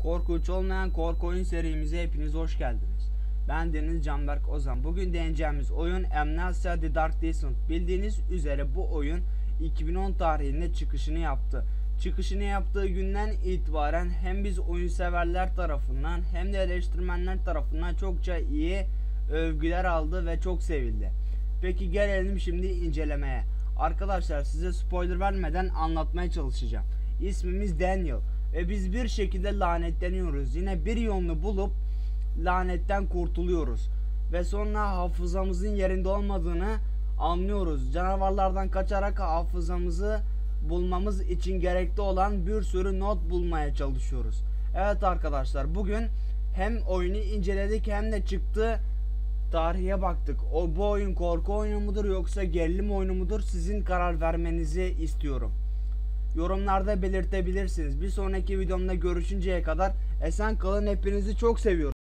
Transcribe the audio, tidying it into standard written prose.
Korkunç olmayan korku oyun serimize hepiniz hoş geldiniz. Ben Deniz Canberk Ozan. Bugün deneyeceğimiz oyun Amnesia The Dark Descent. Bildiğiniz üzere bu oyun 2010 tarihinde çıkışını yaptı. Çıkışını yaptığı günden itibaren hem biz oyun severler tarafından hem de eleştirmenler tarafından çokça iyi övgüler aldı ve çok sevildi. Peki gelelim şimdi incelemeye. Arkadaşlar size spoiler vermeden anlatmaya çalışacağım. İsmimiz Daniel ve biz bir şekilde lanetleniyoruz. Yine bir yolunu bulup lanetten kurtuluyoruz. Ve sonra hafızamızın yerinde olmadığını anlıyoruz. Canavarlardan kaçarak hafızamızı bulmamız için gerekli olan bir sürü not bulmaya çalışıyoruz. Evet arkadaşlar, bugün hem oyunu inceledik hem de çıktı tarihe baktık. Bu oyun korku oyunu mudur yoksa gerilim oyunu mudur? Sizin karar vermenizi istiyorum. Yorumlarda belirtebilirsiniz. Bir sonraki videomda görüşünceye kadar esen kalın. Hepinizi çok seviyorum.